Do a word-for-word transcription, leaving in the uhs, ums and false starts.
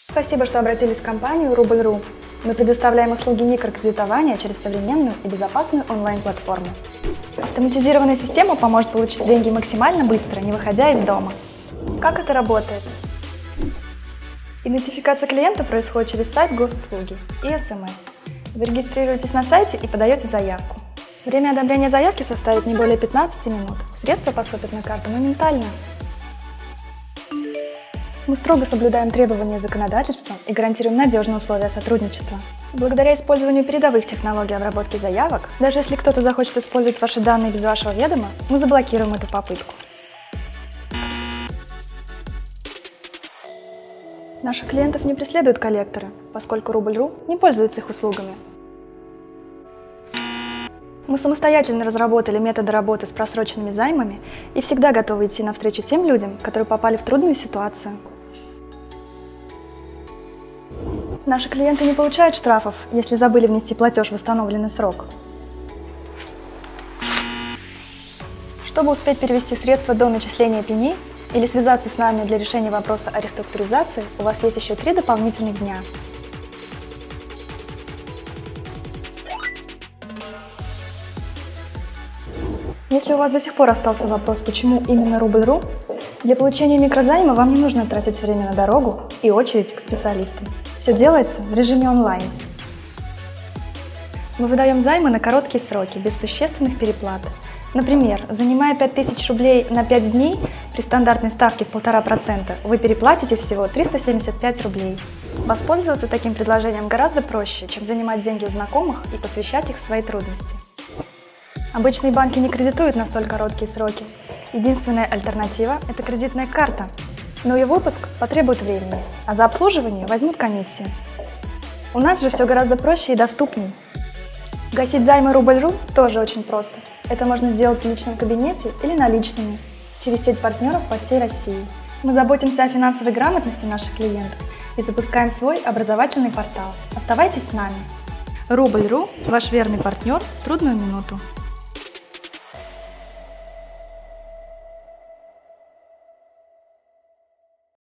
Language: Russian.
Спасибо, что обратились в компанию Рубль точка ру. Мы предоставляем услуги микрокредитования через современную и безопасную онлайн-платформу. Автоматизированная система поможет получить деньги максимально быстро, не выходя из дома. Как это работает? Идентификация клиента происходит через сайт госуслуги и эс эм эс. Вы регистрируетесь на сайте и подаете заявку. Время одобрения заявки составит не более пятнадцати минут. Средства поступят на карту моментально. Мы строго соблюдаем требования законодательства и гарантируем надежные условия сотрудничества. Благодаря использованию передовых технологий обработки заявок, даже если кто-то захочет использовать ваши данные без вашего ведома, мы заблокируем эту попытку. Наших клиентов не преследуют коллекторы, поскольку Рубль точка ру не пользуется их услугами. Мы самостоятельно разработали методы работы с просроченными займами и всегда готовы идти навстречу тем людям, которые попали в трудную ситуацию. Наши клиенты не получают штрафов, если забыли внести платеж в установленный срок. Чтобы успеть перевести средства до начисления пени или связаться с нами для решения вопроса о реструктуризации, у вас есть еще три дополнительных дня. Если у вас до сих пор остался вопрос, почему именно Рубль точка ру, для получения микрозайма вам не нужно тратить время на дорогу и очередь к специалистам. Все делается в режиме онлайн. Мы выдаем займы на короткие сроки, без существенных переплат. Например, занимая пять тысяч рублей на пять дней, при стандартной ставке в полтора процента, вы переплатите всего триста семьдесят пять рублей. Воспользоваться таким предложением гораздо проще, чем занимать деньги у знакомых и посвящать их в свои трудности. Обычные банки не кредитуют на столь короткие сроки. Единственная альтернатива – это кредитная карта. Но ее выпуск потребует времени, а за обслуживание возьмут комиссию. У нас же все гораздо проще и доступнее. Гасить займы Рубль точка ру тоже очень просто. Это можно сделать в личном кабинете или наличными, через сеть партнеров по всей России. Мы заботимся о финансовой грамотности наших клиентов и запускаем свой образовательный портал. Оставайтесь с нами. Рубль точка ру – ваш верный партнер в трудную минуту.